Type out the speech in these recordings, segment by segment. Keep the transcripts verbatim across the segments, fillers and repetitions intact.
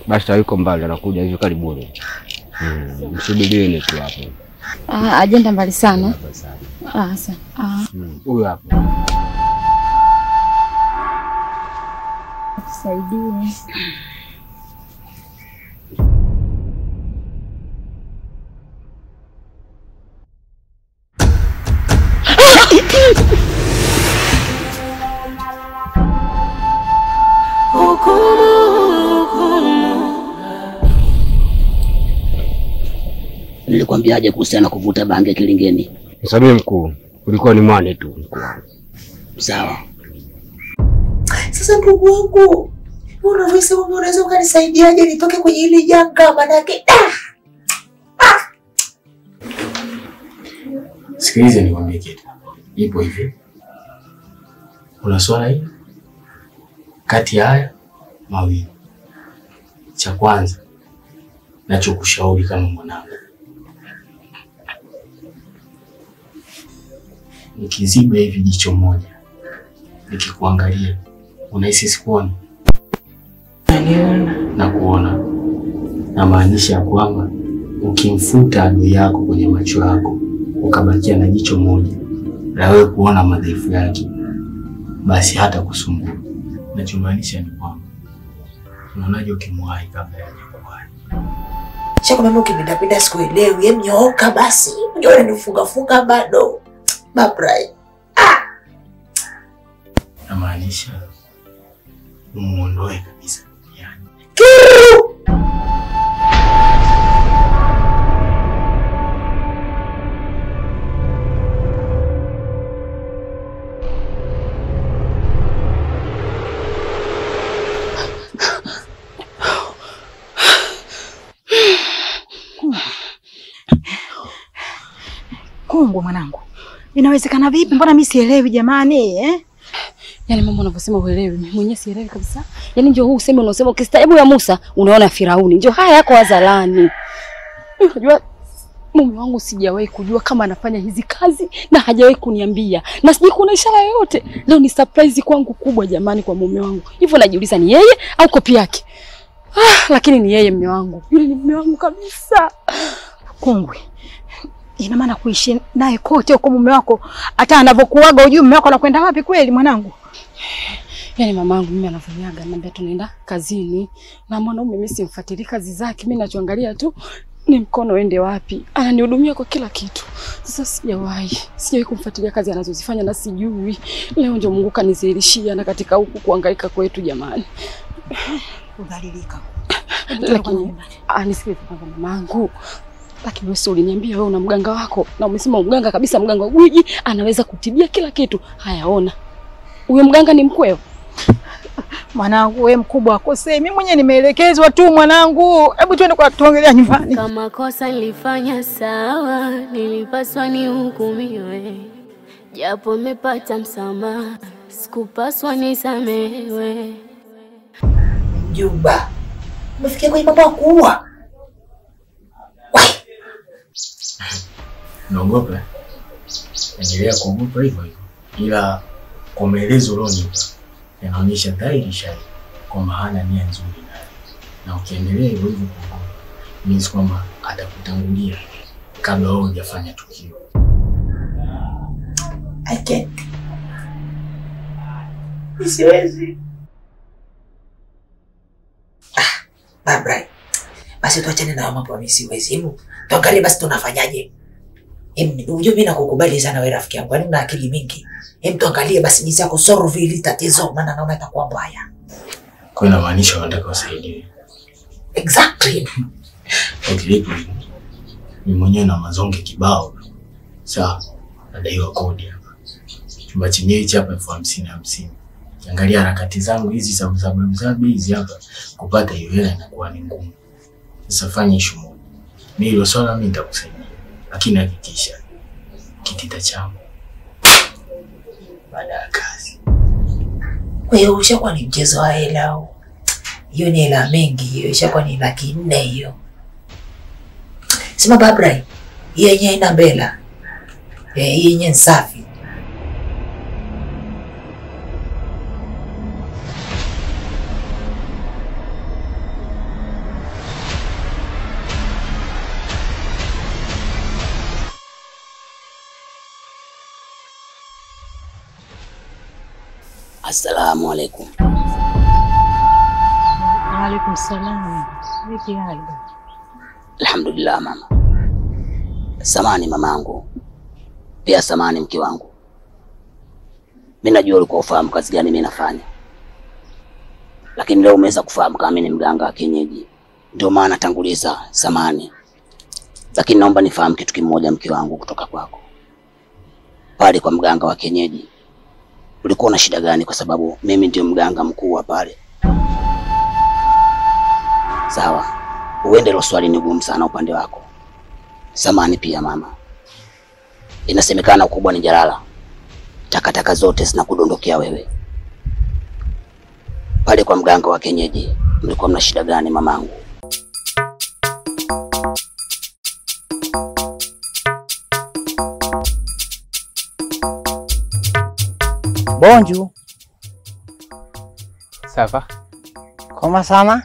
Basi yuko mbali anakuja hivi karibuni. Mm, msubirieni tu hapo. Ah, ajenda mbali sana. Ah, sana. Ah. Huyu hapo. Tusaidie. Nilikwambiaje kuhusiana kuvuta bange Kilingeni? Msamehe mkuu, ulikuwa ni mwane tu mkuu wangu. Sawa. Sasa ndugu wangu, unaweza unaweza ukanisaidiaje nitoke kwenye hili janga manake? Ah! Sikiliza nikwambie kitu. Ipo hivi. Kuna swala hili kati ya haya mawili. Cha kwanza nachokushauri kama mwanangu, nikiziba hivi jicho moja nikikuangalia unahisi sikuoni? Naniona na kuona, na maanisha kwamba ukimfuta adui yako kwenye macho yako ukabakia na jicho moja la wewe kuona madhaifu yake, basi hata kusumbua. Nachomaanisha ni kwamba unaonaje ukimwahi kabla ya kuwahi? Shaka mama ukipindapinda sikuelewi, hem nyooka basi. Unajua unanifunga funga bado. Babrai. Ah! Namaanisha umuondoe kabisa duniani. Kongo mwanangu. Inawezekana vipi? Mbona mimi sielewi jamani eh? Yaani mama unavyosema uelewi, mimi mwenyewe sielewi kabisa. Yaani njoo huu useme unaosema ukistaabu ya Musa unaona Firauni. Njoo haya yako wazalani. Unajua mume wangu sijawahi kujua kama anafanya hizi kazi na hajawahi kuniambia. Na sijui kuna ishara yoyote. Leo ni surprise kwangu kubwa jamani kwa mume wangu. Hivyo najiuliza ni yeye au kopi yake? Ah, lakini ni yeye mume wangu. Yule ni mume wangu kabisa. Kongwe. Ina maana kuishi naye kote huko mume wako hata anavokuaga ujue mume wako anakwenda wapi kweli mwanangu? Yaani mamangu mimi anafanyaga ananiambia tunaenda kazini na mwanaume mimi simfuatilii kazi zake, mimi nachoangalia tu ni mkono uende wapi. Ananihudumia kwa kila kitu. Sasa sijawahi, sijawahi kumfuatilia kazi anazozifanya na sijui. Leo ndio Mungu kanizilishia na katika huku kuhangaika kwetu jamani. Udhalilika. Lakini anisikilize kwanza mamangu. Lakini wewe uliniambia wewe una mganga wako na umesema mganga kabisa, mganga gwiji anaweza kutibia kila kitu. Hayaona. Huyo mganga ni mkweo. Mwanangu wewe mkubwa akosei. Mimi mwenyewe nimeelekezwa tu mwanangu. Hebu twende kwa tuongelea nyumbani. Kama kosa nilifanya sawa, nilipaswa nihukumiwe. Japo nimepata msamaha, sikupaswa nisamehewe. Mjumba, umefikia kwenye mambo ya kuua? Naogopa. Endelea kuogopa hivyo hivyo. Ila kwa maelezo ulionipa yanaonyesha dhahiri shahiri kwamba hana nia nzuri naye. Na ukiendelea hivyo hivyo kuogopa, means kwamba atakutangulia kabla wewe hujafanya tukio. I can't. Siwezi. Ah, Babrai. Basi tuachane na mambo mimi siwezi. Hebu tuangalie basi tunafanyaje. Hem, unajua mimi nakukubali sana wewe rafiki yangu. Yaani una akili mingi. Hem, tuangalie basi jinsi yako solve hili tatizo maana naona itakuwa mbaya. Kwa hiyo inamaanisha unataka usaidie. Exactly. Okay, mimi mwenyewe na mazonge kibao. Sawa, nadaiwa kodi hapa. Chumba chenyewe hichi hapa elfu hamsini hamsini. Kiangalia harakati zangu hizi za uzabu zabu hizi hapa, kupata hiyo hela inakuwa ni ngumu. Sasa fanya issue moja. Mimi hilo swala mimi nitakusaidia. Lakini hakikisha kitita changu baada ya kazi. Wewe ushakuwa ni mchezo wa hela. Hiyo ni hela mengi, hiyo ishakuwa ni laki nne hiyo. Sema Babrai, hii yenyewe ina mbela. Eh, hii yenyewe safi. Assalamu alaikum. Wa alaikum salam. Vipi hali? Alhamdulillah mama. Samani mamangu. Pia samani mke wangu. Mimi najua ulikuwa ufahamu kazi gani mimi nafanya. Lakini leo umeweza kufahamu kama mimi ni mganga wa kienyeji. Ndio maana tanguliza samani. Lakini naomba nifahamu kitu kimoja mke wangu kutoka kwako. Pale kwa mganga wa kienyeji ulikuwa na shida gani? Kwa sababu mimi ndio mganga mkuu wa pale. Sawa. Uende hilo swali ni gumu sana upande wako. Samani pia mama. Inasemekana ukubwa ni jalala. Takataka zote zinakudondokea wewe. Pale kwa mganga wa kienyeji mlikuwa mna shida gani mamangu? Bonjour. Ça va? Comment ça va?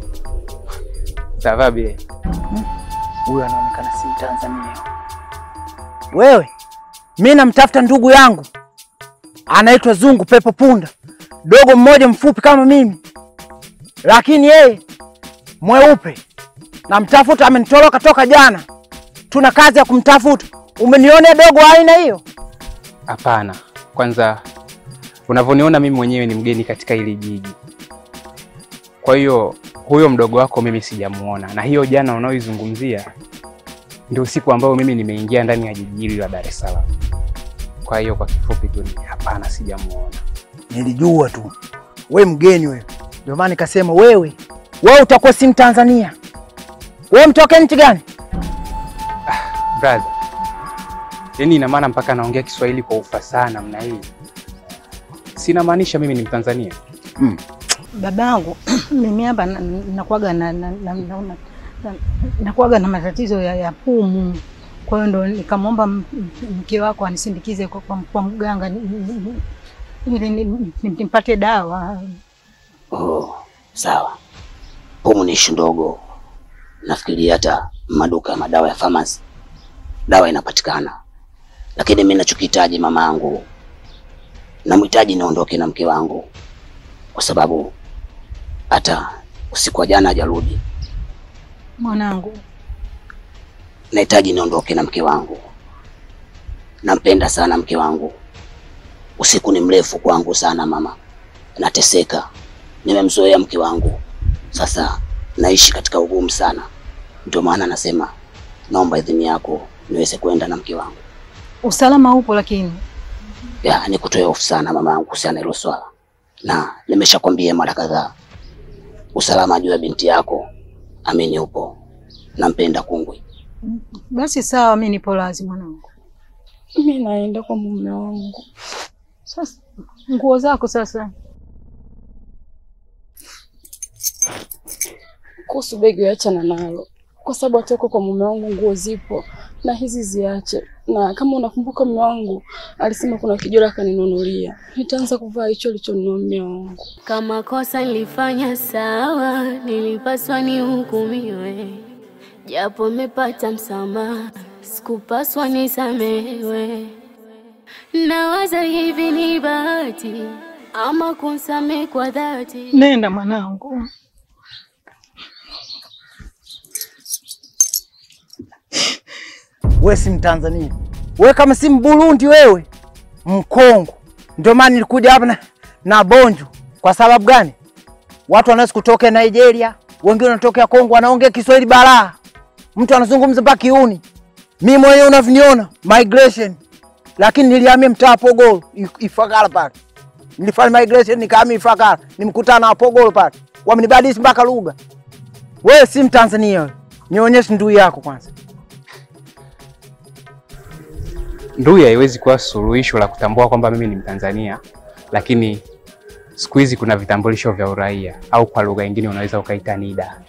Ça va bien. Huyu anaonekana si Tanzania. Wewe, mimi namtafuta ndugu yangu. Anaitwa Zungu Pepo Punda. Dogo mmoja mfupi kama mimi. Lakini yeye mweupe. Namtafuta, amenitoroka toka jana. Tuna kazi ya kumtafuta. Umeniona dogo aina hiyo? Hapana. Kwanza unavyoniona mimi mwenyewe ni mgeni katika hili jiji. Kwa hiyo huyo mdogo wako mimi sijamuona, na hiyo jana unaoizungumzia ndio siku ambayo mimi nimeingia ndani ya jiji hili la Dar es Salaam. Kwa hiyo kwa kifupi tu ni hapana, sijamuona. Nilijua tu. We mgeni wewe. Ndio maana nikasema wewe, wewe utakuwa si Mtanzania. Wewe mtoke nchi gani? Ah, brother. Yaani ina maana mpaka naongea Kiswahili kwa ufasaha namna hii. Sina maanisha mimi ni Mtanzania. Mm. Babangu mimi hapa nakuaga na nakuaga na matatizo ya, ya pumu. Kwa hiyo ndo nikamwomba mke wako anisindikize kwa, kwa, kwa mganga ili nimpate dawa. Oh, sawa. Pumu ni ishu ndogo. Nafikiri hata maduka ya madawa ya pharmacy dawa inapatikana. Lakini mimi ninachokihitaji mamangu, namhitaji niondoke na mke wangu. Kwa sababu hata usiku wa jana hajarudi. Mwanangu, nahitaji niondoke na mke wangu. Nampenda sana mke wangu. Usiku ni mrefu kwangu sana mama. Nateseka. Nimemzoea mke wangu. Sasa naishi katika ugumu sana. Ndio maana nasema naomba idhini yako niweze kwenda na mke wangu. Usalama upo lakini. Ya, nikutoe hofu sana mamangu kuhusiana hilo swala. Na nimeshakwambia mara kadhaa. Usalama juu ya binti yako amini upo. Nampenda kungwi. Basi sawa, mimi nipo lazima mwanangu. Mimi naenda kwa mume wangu. Sasa nguo zako sasa. Kuhusu begi achana nalo. Kwa sababu atoko kwa mume wangu nguo zipo na hizi ziache. Na kama unakumbuka mume wangu alisema kuna kijora kaninunulia. Nitaanza kuvaa hicho alichonunua mume wangu. Kama kosa nilifanya sawa, nilipaswa nihukumiwe. Japo nimepata msamaha, sikupaswa nisamewe. Nawaza hivi ni bahati ama kunsamehe kwa dhati. Nenda mwanangu. Wewe si Mtanzania. Wewe kama si Mburundi wewe, Mkongo. Ndio maana nilikuja hapa na, na Bonjo. Kwa sababu gani? Watu wanaweza kutoka Nigeria, wengine wanatoka Kongo, wanaongea Kiswahili balaa. Mtu anazungumza mpaka kiuni. Mimi mwenyewe unavuniona migration. Lakini nilihamia mtaa Pogolo, Ifakara pale. Nilifanya migration nikahamia Ifakara, nimkutana na Pogolo pale. Wamenibadilisha mpaka lugha. Wewe si Mtanzania wewe. Nionyeshe ndui yako kwanza. Ndui haiwezi kuwa suluhisho la kutambua kwamba mimi ni Mtanzania, lakini siku hizi kuna vitambulisho vya uraia au kwa lugha nyingine unaweza ukaita NIDA.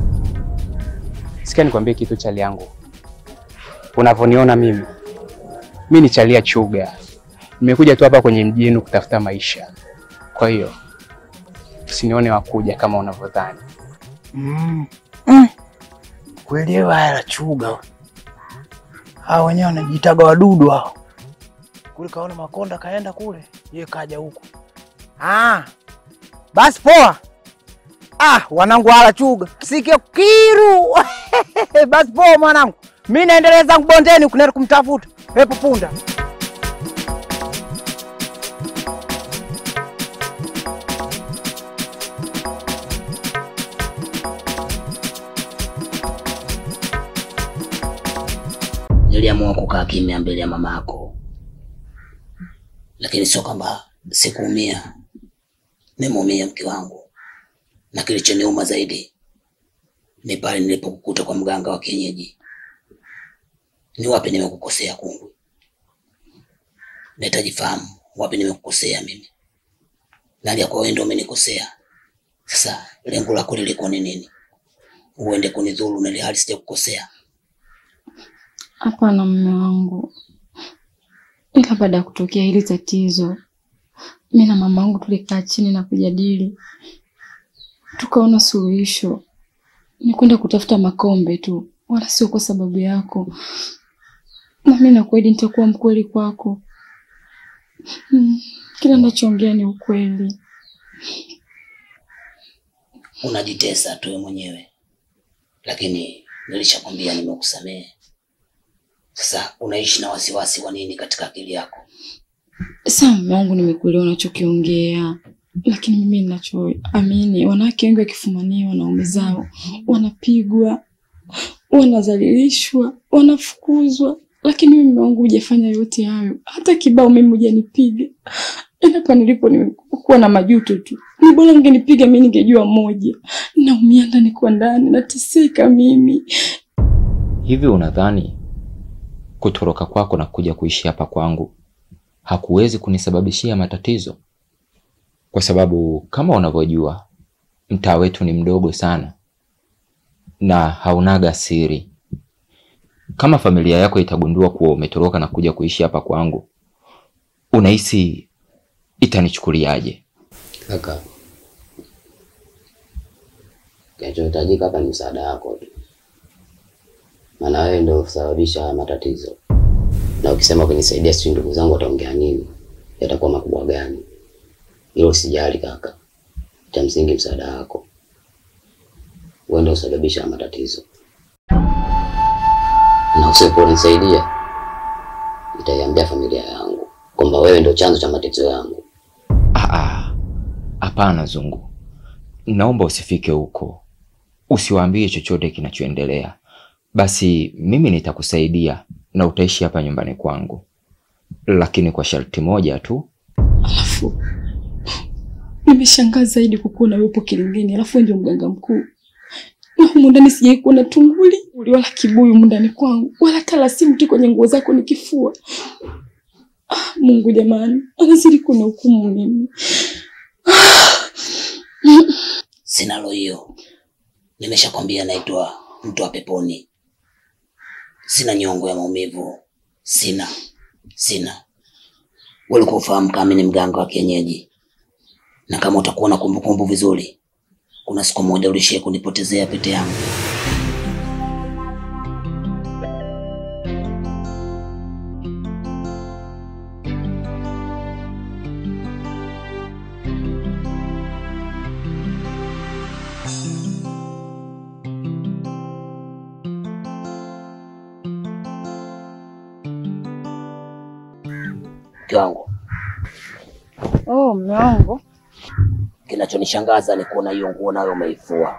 Sikia nikwambie kitu chali yangu. Unavyoniona mimi, mimi ni chalia chuga. Nimekuja tu hapa kwenye mji wenu kutafuta maisha. Kwa hiyo usinione wakuja kama unavyodhani. Mm. Mm. Kuelewa haya chuga. Hao wenyewe wanajitaga wadudu hao. Kule kaona Makonda kaenda kule, yeye kaja huko. Ah. Basi poa. Ah, wanangu hala chuga. Sike kiru. Basi poa mwanangu. Mimi naendelea zangu bondeni kunenda kumtafuta. Pepo punda. Niliamua kukaa kimya mbele ya mama yako, lakini sio kwamba sikuumia. Nimeumia mke wangu, na kilichoniuma zaidi ni pale nilipokukuta kwa mganga wa kienyeji. Ni wapi nimekukosea Kungwi? Nahitaji fahamu wapi nimekukosea mimi. Nani yako wewe ndio umenikosea? Sasa lengo lako lilikuwa ni nini? Uende kunidhuru na ile hali sijakukosea? Hapana mume wangu. Ila baada ya kutokea hili tatizo, mimi na mama wangu tulikaa chini na kujadili. Tukaona suluhisho ni kwenda kutafuta makombe tu, wala sio kwa sababu yako. Na mimi nakuahidi nitakuwa mkweli kwako. Hmm, kila ninachoongea ni ukweli. Unajitesa tu mwenyewe. Lakini nilishakwambia nimekusamehe. Sasa unaishi na wasiwasi wa nini katika akili yako? Sasa mume wangu, nimekuelewa unachokiongea. Lakini mimi ninachoamini, wanawake wengi wakifumania wanaume zao, wanapigwa, wanadhalilishwa, wanafukuzwa. Lakini mimi mume wangu hujafanya yote hayo. Hata kibao mimi hujanipiga. Hapa nilipo nimekuwa na majuto tu. Ni bora ungenipiga mimi ningejua moja. Naumia ndani kwa ndani, nateseka mimi. Hivi unadhani kutoroka kwako na kuja kuishi hapa kwangu hakuwezi kunisababishia matatizo? Kwa sababu kama unavyojua mtaa wetu ni mdogo sana na haunaga siri. Kama familia yako itagundua kuwa umetoroka na kuja kuishi hapa kwangu, unahisi itanichukuliaje? Kaka, kinachohitajika hapa ni msaada wako tu. Maana wewe ndio usababisha matatizo. Na ukisema kunisaidia sisi ndugu zangu wataongea nini? Yatakuwa makubwa gani? Hilo usijali kaka. Cha msingi msaada wako. Wewe ndio usababisha matatizo. Na usiponisaidia nitaiambia familia yangu kwamba wewe ndio chanzo cha matatizo yangu. Ah ah. Hapana Zungu. Naomba usifike huko. Usiwaambie chochote kinachoendelea. Basi mimi nitakusaidia na utaishi hapa nyumbani kwangu. Lakini kwa sharti moja tu. Alafu nimeshangaa zaidi kukuona wewe upo kilingeni, alafu ndio mganga mkuu. Na huko ndani sijai kuona tunguli wala kibuyu ndani kwangu, wala tala simu tu kwenye nguo zako nikifua. Ah, Mungu jamani, anazidi kuna hukumu mimi. Sina roho hiyo. Nimeshakwambia naitwa mtu wa peponi. Sina nyongo ya maumivu. Sina. Sina. Wewe ufahamu kama ni mganga wa kienyeji. Na kama utakuwa na kumbukumbu vizuri, kuna siku moja ulishia kunipotezea pete yangu. Wangu. Oh, mume wangu. Kinachonishangaza ni kuona hiyo nguo nayo umeifua.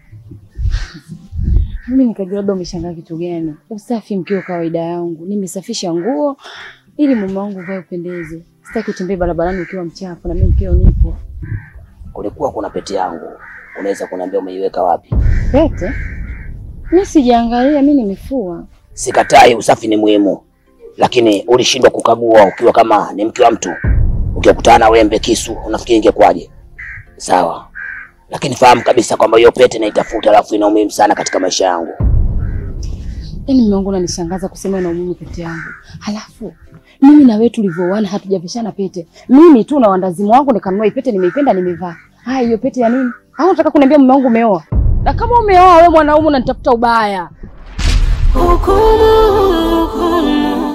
Mimi nikajua labda umeshangaa kitu gani. Usafi mkio kawaida yangu. Nimesafisha nguo ili mume wangu vae upendeze. Sitaki utembee barabarani ukiwa mchafu na mimi mkio nipo. Kulikuwa kuna pete yangu. Unaweza kuniambia umeiweka wapi? Pete? Mimi sijaangalia, mimi nimefua. Sikatai usafi ni muhimu. Lakini ulishindwa kukagua ukiwa kama ni mke wa mtu. Ukikutana na wembe kisu, unafikiri ingekwaje? Sawa. Lakini fahamu kabisa kwamba hiyo pete naitafuta, alafu ina umuhimu sana katika maisha yangu. Yaani mume wangu ananishangaza kusema ina umuhimu pete yangu. Halafu mimi na wewe tulivyoana hatujavishana pete. Mimi tu na wandazimu wangu nikanunua pete, nimeipenda, nimevaa. Haya, hiyo pete ya nini? Au unataka kuniambia mume wangu umeoa? Na kama umeoa wewe mwanaume unanitafuta ubaya. Hukumu, hukumu.